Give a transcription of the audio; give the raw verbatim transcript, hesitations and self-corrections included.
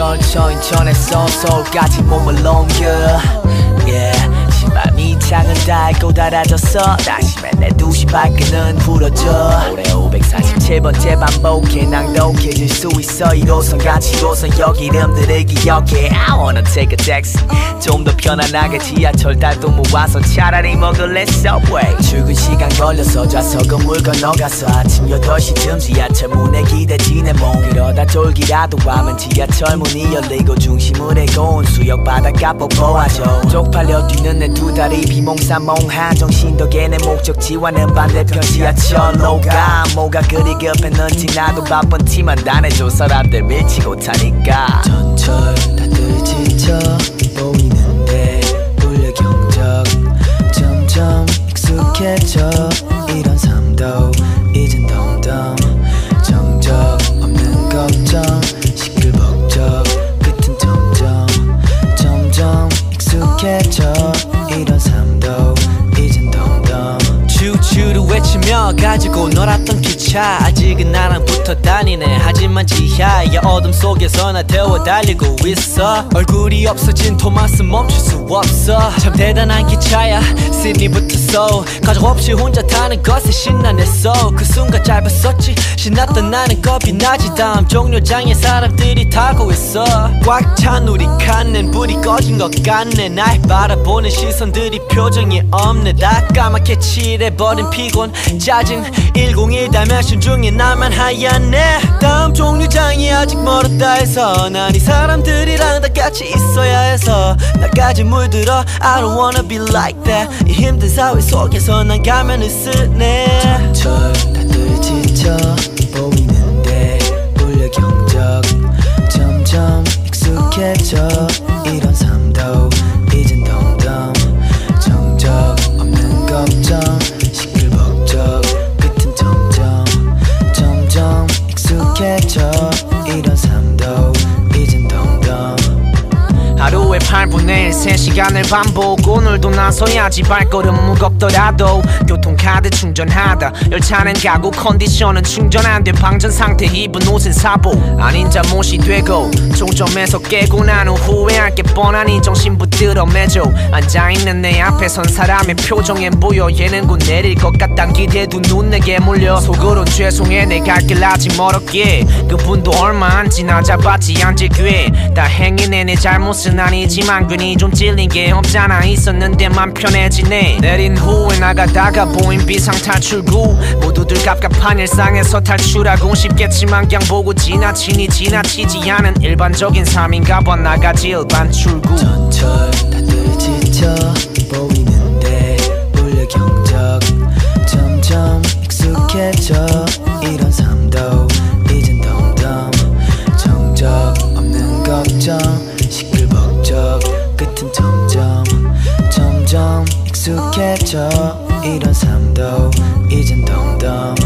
멀쩡 인천에서 서울까지 몸을 옮겨 yeah. 신발 밑창은 닳고 닳아졌어 다시 맨날 두 시 발끈은 부러져 올해 오백사십칠 번째 반복해 낭독해질 수 있어 일 호선 같이 일 호선 역 이름들을 기억해 I wanna take a taxi 좀 더 편안하게 지하철 달도 모아서 차라리 먹을래 subway 출근 시간 걸려서 좌석은 물 건너가서 아침 여덟 시쯤 지하철 문에 기대지네 몸 그러다 졸기라도 하면 지하철 문이 열리고 중심을 해고운 수역 바닷가 뽀뽀하죠 쪽팔려 뛰는 내 두 다리 비몽사몽한 정신덕에 내 목적지와는 반대편 지하철로 가 뭐가 그리 급했는지 나도 바쁜 티만 다 내줘 사람들 밀치고 타니까 전철 다들 지쳐 보이는데 돌려 경적 점점 익숙해져 이런 삶도 이젠 덤덤 정적 없는 걱정 시끌벅적 끝은 점점 점점 익숙해져 이런 삶도 이젠 덤덤 추추를 외치며 가지고 놀았던 기차 아직은 나랑 붙어 다니네 하지만 지하의 어둠 속에서 나 태워 달리고 있어 얼굴이 없어진 토마스 멈출 수 없어 참 대단한 기차야 시드니부터 서울 가족 없이 혼자 타는 것에 신나냈어 그 순간 짧았었지 신났던 나는 겁이 나지 다음 종료장에 사람들이 타고 있어 꽉 찬 우리 칸엔 불이 꺼진 것 같네 날 바라보는 시선들이 표정이 없네 다 까맣게 칠해버린 피곤 짜증 일공일 달면신 중에 나만 하얗네 다음 종류장이 아직 멀었다 해서 난 이 사람들이랑 다 같이 있어야 해서 나까지 물들어 I don't wanna be like that 이 힘든 사회 속에서 난 가면을 쓰네 전철 다들 지쳐 보이는데 돌려 경적 점점 익숙해져 이런 삶도 이젠 덤덤 정적 없는 걱정 시끌벅적 끝은 점점 점점 익숙해져 이런 삶도 이젠 덤덤 하루에 팔분의 일 세 시간을 반복 오늘도 나서야지 발걸음 무겁더라도 교통카드 충전하다 열차는 가고 컨디션은 충전 안돼 방전 상태 입은 옷은 사복 아닌 잠옷이 되고 종점에서 깨고 난 후 후회할 게 뻔하니 정신 붙들어 매줘 앉아있는 내 앞에 선 사람의 표정에 보여 얘는 곧 내릴 것 같단 기대도 눈 내게 몰려 속으론 죄송해 내 갈 길 아직 멀었기에 그분도 얼마 안 지나 잡았지 앉을 기회 다행이네 내 잘못은 아니지만 괜히 좀 찔린 게 없잖아 있었는데 맘 편해지네 내린 후에 나가다가 보인 비상탈출구 모두들 갑갑한 일상에서 탈출하고 싶겠지만 그냥 보고 지나치니 지나치지 않은 일반적인 삶인가 봐 나가지 일반 출구 전철 다들 지쳐 보이는데 돌려 경적 점점 익숙해져 이런 삶도 이젠 덤덤 정적 없는 걱정 시끌벅적 끝은 점점 점점 익숙해져 이런 삶도 이젠 덤덤